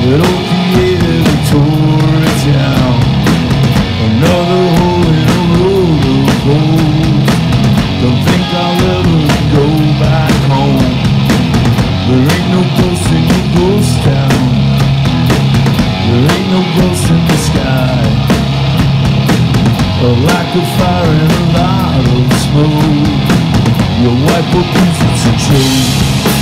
That old theater that tore it down. Another hole in a road of holes. Don't think I'll ever go back home. There ain't no ghost in your ghost town. There ain't no ghost in the sky. A lack of fire and a lot of smoke. Your wife will use it to choke.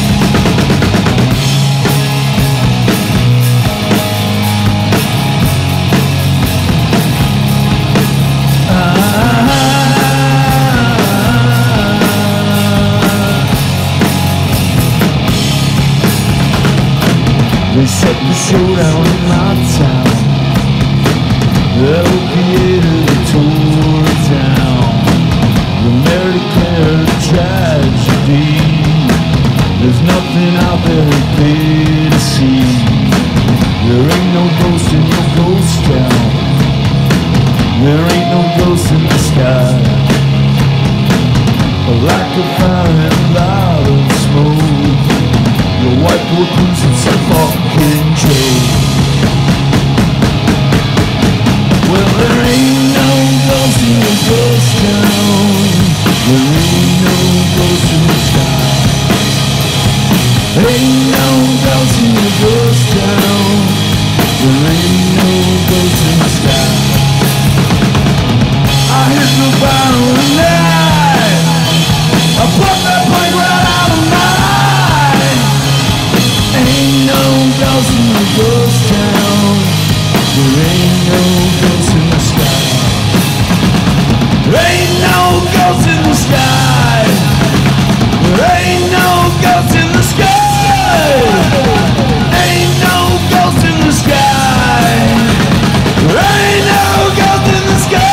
They set the showdown in my town. That old theater that tore it down. The mayor declared a tragedy. There's nothing out there to pay to see. There ain't no ghost in your ghost town. There ain't no ghost in the sky. A lack of fire and a lot of smoke. Your wife will lose its fucking joke. Well, there ain't no ghost in the ghost town. There ain't no ghost in the sky. Ain't no ghost in the ghost town. There ain't no ghost in the sky. I hit the bottom of the night. I put that plane right out of mine. Ain't no ghost in the ghost town. There ain't no ghost in the sky. There ain't no ghost in the sky. There ain't no ghost in the sky. Ain't no ghost in the sky. There ain't no ghost in the sky.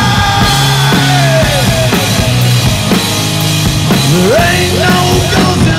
There ain't no ghost